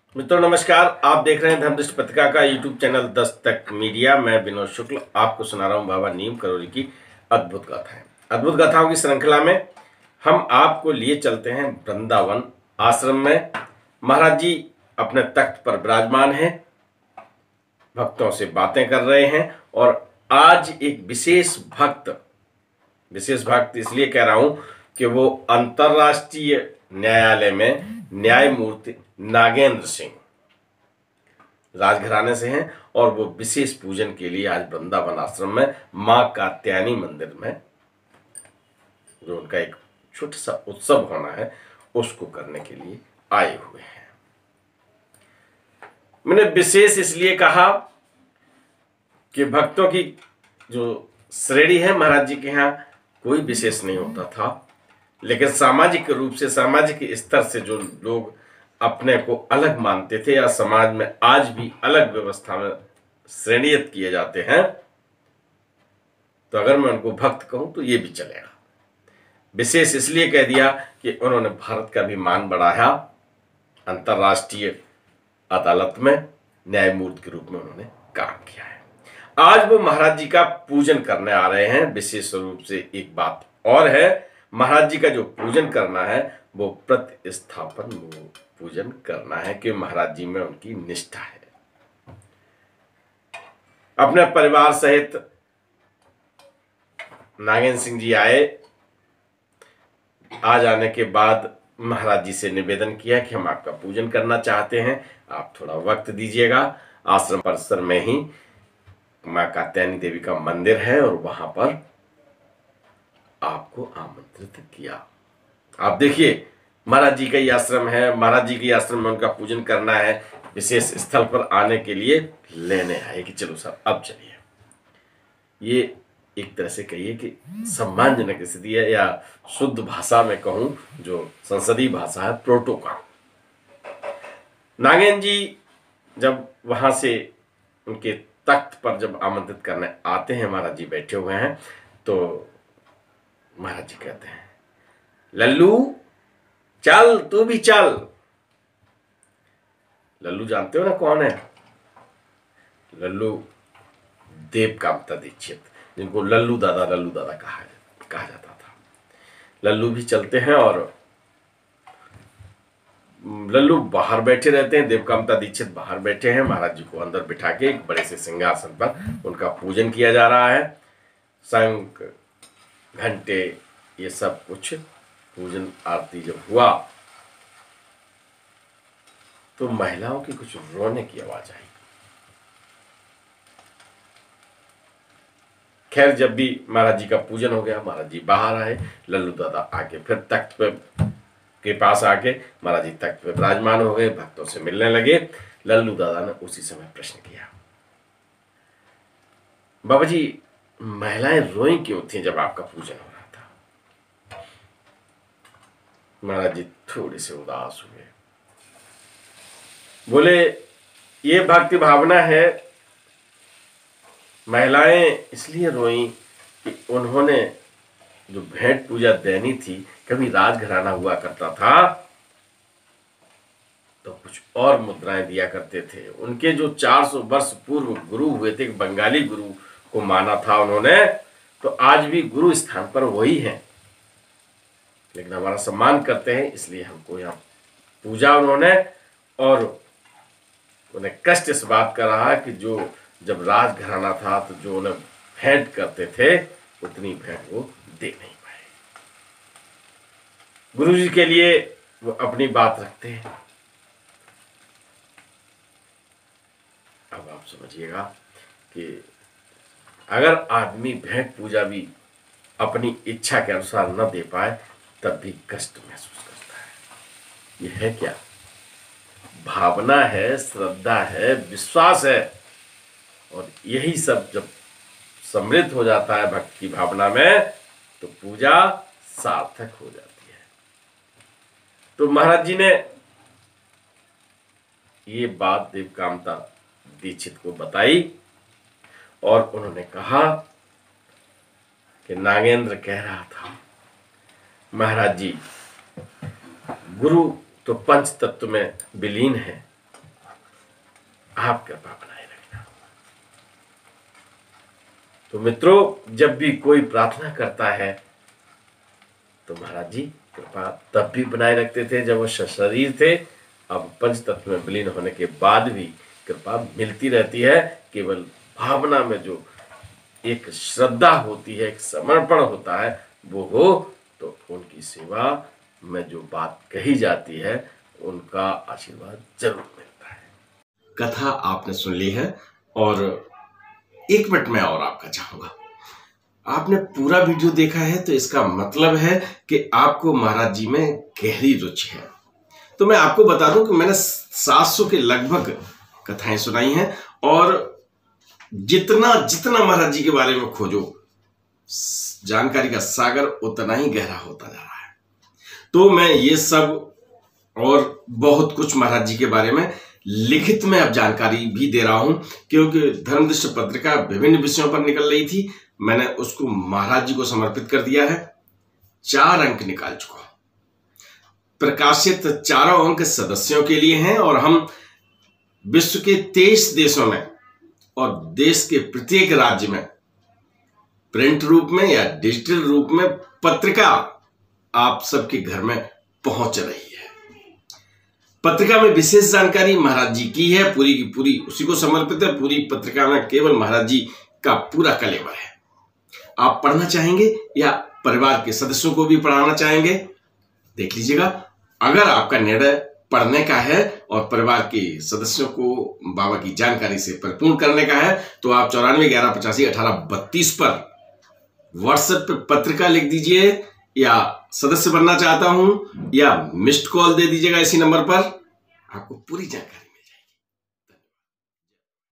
मित्रों नमस्कार। आप देख रहे हैं धर्मदृष्टि पत्रिका का यूट्यूब चैनल दस्तक मीडिया। मैं विनोद शुक्ल आपको सुना रहा हूं बाबा नीम करोली की अद्भुत गाथाएं। अद्भुत गाथाओं की श्रृंखला में हम आपको लिए चलते हैं वृंदावन आश्रम में। महाराज जी अपने तख्त पर विराजमान हैं, भक्तों से बातें कर रहे हैं। और आज एक विशेष भक्त इसलिए कह रहा हूं कि वो अंतर्राष्ट्रीय न्यायालय में न्यायमूर्ति नागेंद्र सिंह राजघराने से हैं और वो विशेष पूजन के लिए आज वृंदावन आश्रम में मां कात्यायनी मंदिर में, जो उनका एक छोटा सा उत्सव होना है, उसको करने के लिए आए हुए हैं। मैंने विशेष इसलिए कहा कि भक्तों की जो श्रेणी है महाराज जी के यहाँ कोई विशेष नहीं होता था, लेकिन सामाजिक रूप से, सामाजिक स्तर से जो लोग अपने को अलग मानते थे या समाज में आज भी अलग व्यवस्था में श्रेणीयत किए जाते हैं, तो अगर मैं उनको भक्त कहूं तो ये भी चलेगा। विशेष इसलिए कह दिया कि उन्होंने भारत का भी मान बढ़ाया, अंतर्राष्ट्रीय अदालत में न्यायमूर्ति के रूप में उन्होंने काम किया है। आज वो महाराज जी का पूजन करने आ रहे हैं। विशेष रूप से एक बात और है, महाराज जी का जो पूजन करना है वो प्रतिस्थापन पूजन करना है कि महाराज जी में उनकी निष्ठा है। अपने परिवार सहित नागेंद्र सिंह जी आए। आ जाने के बाद महाराज जी से निवेदन किया कि हम आपका पूजन करना चाहते हैं, आप थोड़ा वक्त दीजिएगा। आश्रम परिसर में ही मां कात्यायनी देवी का मंदिर है और वहां पर आपको आमंत्रित किया। आप देखिए, महाराज जी का ही आश्रम है, महाराज जी के आश्रम में उनका पूजन करना है, विशेष स्थल पर आने के लिए लेने आए कि चलो सर अब चलिए। ये एक तरह से कहिए कि सम्मानजनक स्थिति है, या शुद्ध भाषा में कहूं जो संसदीय भाषा है, प्रोटोकॉल। नागेंद्र जी जब वहां से उनके तख्त पर जब आमंत्रित करने आते हैं, महाराज जी बैठे हुए हैं, तो महाराज जी कहते हैं, लल्लू चल, तू भी चल। लल्लू जानते हो ना कौन है? लल्लू देवकांता दीक्षित, जिनको लल्लू दादा कहा जाता था। लल्लू भी चलते हैं और लल्लू बाहर बैठे रहते हैं, देवकांता दीक्षित बाहर बैठे हैं। महाराज जी को अंदर बिठा के एक बड़े से सिंहासन पर उनका पूजन किया जा रहा है। शंख घंटे ये सब कुछ पूजन आरती जब हुआ तो महिलाओं की कुछ रोने की आवाज आई। खैर, जब भी महाराज जी का पूजन हो गया, महाराज जी बाहर आए। लल्लू दादा आके फिर तख्त पे के पास आके महाराज जी तख्त पे विराजमान हो गए, भक्तों से मिलने लगे। लल्लू दादा ने उसी समय प्रश्न किया, बाबा जी महिलाएं रोई क्यों थी जब आपका पूजन हो रहा था? महाराज जी थोड़े से उदास हुए, बोले ये भक्ति भावना है। महिलाएं इसलिए रोई कि उन्होंने जो भेंट पूजा देनी थी, कभी राजघराना हुआ करता था तो कुछ और मुद्राएं दिया करते थे। उनके जो 400 वर्ष पूर्व गुरु हुए थे, बंगाली गुरु को माना था उन्होंने, तो आज भी गुरु स्थान पर वही हैं, लेकिन हमारा सम्मान करते हैं, इसलिए हमको यहाँ पूजा उन्होंने। और उन्हें कष्ट इस बात का रहा कि जो जब राजघराना था तो जो उन्हें भेंट करते थे उतनी भेंट वो दे नहीं पाए। गुरु जी के लिए वो अपनी बात रखते हैं। अब आप समझिएगा कि अगर आदमी भेंट पूजा भी अपनी इच्छा के अनुसार न दे पाए तब भी कष्ट महसूस करता है। यह है क्या? भावना है, श्रद्धा है, विश्वास है, और यही सब जब समृद्ध हो जाता है भक्त की भावना में तो पूजा सार्थक हो जाती है। तो महाराज जी ने ये बात देवकांता दीक्षित को बताई और उन्होंने कहा कि नागेंद्र कह रहा था, महाराज जी गुरु तो पंच तत्व में विलीन है, आप कृपा बनाए रखना। तो मित्रों, जब भी कोई प्रार्थना करता है तो महाराज जी कृपा तब भी बनाए रखते थे जब वो शरीर थे। अब पंच तत्व में विलीन होने के बाद भी कृपा मिलती रहती है। केवल भावना में जो एक श्रद्धा होती है, एक समर्पण होता है, वो हो तो उनकी सेवा में जो बात कही जाती है उनका आशीर्वाद जरूर मिलता है। कथा आपने सुन ली है और 1 मिनट में और आपका चाहूंगा। आपने पूरा वीडियो देखा है तो इसका मतलब है कि आपको महाराज जी में गहरी रुचि है। तो मैं आपको बता दूं कि मैंने 700 के लगभग कथाएं सुनाई हैं और जितना जितना महाराज जी के बारे में खोजो, जानकारी का सागर उतना ही गहरा होता जा रहा है। तो मैं ये सब और बहुत कुछ महाराज जी के बारे में लिखित में अब जानकारी भी दे रहा हूं, क्योंकि धर्मदृष्टि पत्रिका विभिन्न विषयों पर निकल रही थी। मैंने उसको महाराज जी को समर्पित कर दिया है। 4 अंक निकाल चुका हूं। प्रकाशित 4 अंक सदस्यों के लिए हैं और हम विश्व के 23 देशों में और देश के प्रत्येक राज्य में प्रिंट रूप में या डिजिटल रूप में पत्रिका आप सबके घर में पहुंच रही है। पत्रिका में विशेष जानकारी महाराज जी की है, पूरी की पूरी उसी को समर्पित है। पूरी पत्रिका में केवल महाराज जी का पूरा कलेवर है। आप पढ़ना चाहेंगे या परिवार के सदस्यों को भी पढ़ाना चाहेंगे, देख लीजिएगा। अगर आपका निर्णय पढ़ने का है और परिवार के सदस्यों को बाबा की जानकारी से परिपूर्ण करने का है तो आप 9411851832 पर व्हाट्सएप पे पत्रिका लिख दीजिए या सदस्य बनना चाहता हूं या मिस्ड कॉल दे दीजिएगा इसी नंबर पर, आपको पूरी जानकारी